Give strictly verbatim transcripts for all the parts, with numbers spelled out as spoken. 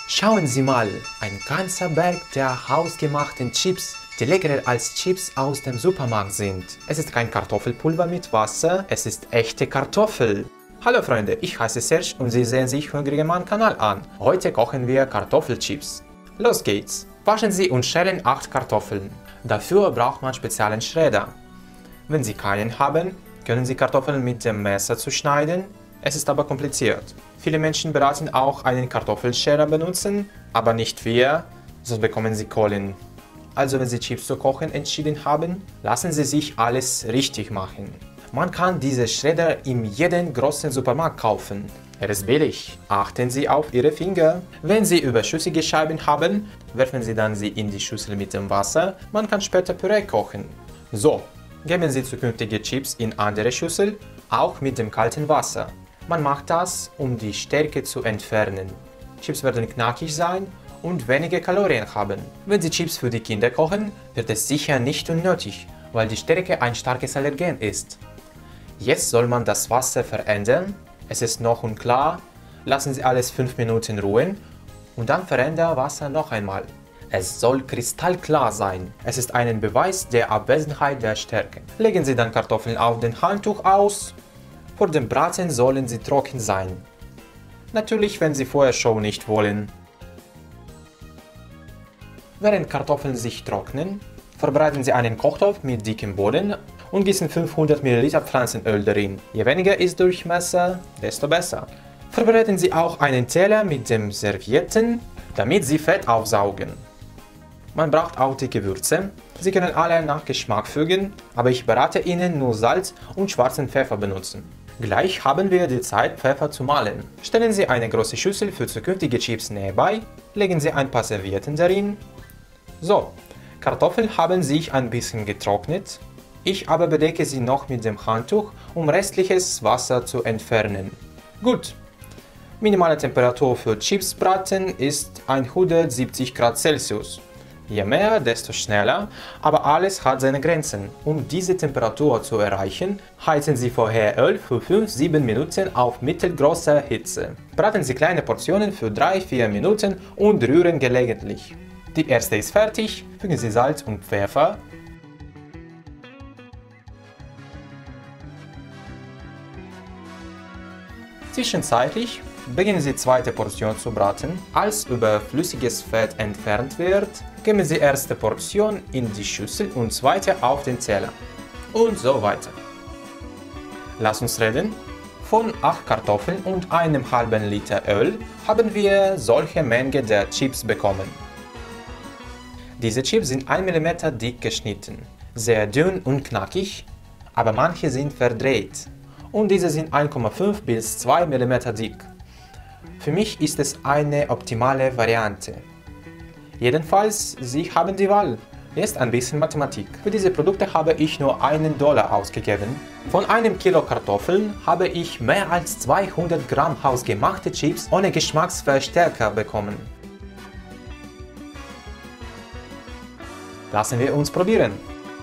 Schauen Sie mal, ein ganzer Berg der hausgemachten Chips, die leckerer als Chips aus dem Supermarkt sind. Es ist kein Kartoffelpulver mit Wasser, es ist echte Kartoffel. Hallo Freunde, ich heiße Serge und Sie sehen sich Hungriger Mann Kanal an. Heute kochen wir Kartoffelchips. Los geht's! Waschen Sie und schälen acht Kartoffeln. Dafür braucht man speziellen Schredder. Wenn Sie keinen haben, können Sie Kartoffeln mit dem Messer zuschneiden. Es ist aber kompliziert. Viele Menschen beraten auch einen Kartoffelscherer benutzen, aber nicht wir, sonst bekommen Sie Kohlen. Also wenn Sie Chips zu kochen entschieden haben, lassen Sie sich alles richtig machen. Man kann diese Schredder in jedem großen Supermarkt kaufen. Er ist billig. Achten Sie auf Ihre Finger. Wenn Sie überschüssige Scheiben haben, werfen Sie dann sie in die Schüssel mit dem Wasser. Man kann später Püree kochen. So, geben Sie zukünftige Chips in andere Schüssel, auch mit dem kalten Wasser. Man macht das, um die Stärke zu entfernen. Chips werden knackig sein und wenige Kalorien haben. Wenn Sie Chips für die Kinder kochen, wird es sicher nicht unnötig, weil die Stärke ein starkes Allergen ist. Jetzt soll man das Wasser verändern. Es ist noch unklar. Lassen Sie alles fünf Minuten ruhen und dann verändern Wasser noch einmal. Es soll kristallklar sein. Es ist ein Beweis der Abwesenheit der Stärke. Legen Sie dann Kartoffeln auf den Handtuch aus. Vor dem Braten sollen sie trocken sein. Natürlich, wenn Sie vorher schon nicht wollen. Während Kartoffeln sich trocknen, vorbereiten Sie einen Kochtopf mit dickem Boden und gießen fünfhundert Milliliter Pflanzenöl darin. Je weniger ist Durchmesser, desto besser. Vorbereiten Sie auch einen Teller mit dem Servietten, damit Sie Fett aufsaugen. Man braucht auch die Gewürze. Sie können alle nach Geschmack fügen, aber ich berate Ihnen nur Salz und schwarzen Pfeffer benutzen. Gleich haben wir die Zeit, Pfeffer zu mahlen. Stellen Sie eine große Schüssel für zukünftige Chips nebenbei, legen Sie ein paar Servietten darin. So, Kartoffeln haben sich ein bisschen getrocknet. Ich aber bedecke sie noch mit dem Handtuch, um restliches Wasser zu entfernen. Gut. Minimale Temperatur für Chips braten ist hundertsiebzig Grad Celsius. Je mehr, desto schneller, aber alles hat seine Grenzen. Um diese Temperatur zu erreichen, heizen Sie vorher Öl für fünf bis sieben Minuten auf mittelgroßer Hitze. Braten Sie kleine Portionen für drei bis vier Minuten und rühren gelegentlich. Die erste ist fertig, fügen Sie Salz und Pfeffer. Zwischenzeitlich beginnen Sie die zweite Portion zu braten. Als überflüssiges Fett entfernt wird, geben Sie erste Portion in die Schüssel und zweite auf den Teller. Und so weiter. Lass uns reden. Von acht Kartoffeln und einem halben Liter Öl haben wir solche Menge der Chips bekommen. Diese Chips sind ein Millimeter dick geschnitten, sehr dünn und knackig, aber manche sind verdreht. Und diese sind eins Komma fünf bis zwei Millimeter dick. Für mich ist es eine optimale Variante. Jedenfalls, Sie haben die Wahl. Jetzt ein bisschen Mathematik. Für diese Produkte habe ich nur einen Dollar ausgegeben. Von einem Kilo Kartoffeln habe ich mehr als zweihundert Gramm hausgemachte Chips ohne Geschmacksverstärker bekommen. Lassen wir uns probieren.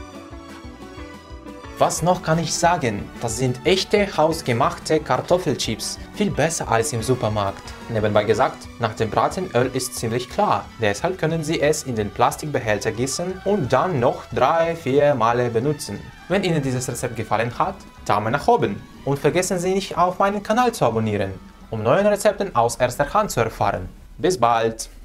Was noch kann ich sagen? Das sind echte hausgemachte Kartoffelchips, viel besser als im Supermarkt. Nebenbei gesagt, nach dem Braten Öl ist ziemlich klar, deshalb können Sie es in den Plastikbehälter gießen und dann noch drei bis vier Male benutzen. Wenn Ihnen dieses Rezept gefallen hat, Daumen nach oben und vergessen Sie nicht auf meinen Kanal zu abonnieren, um neue Rezepte aus erster Hand zu erfahren. Bis bald!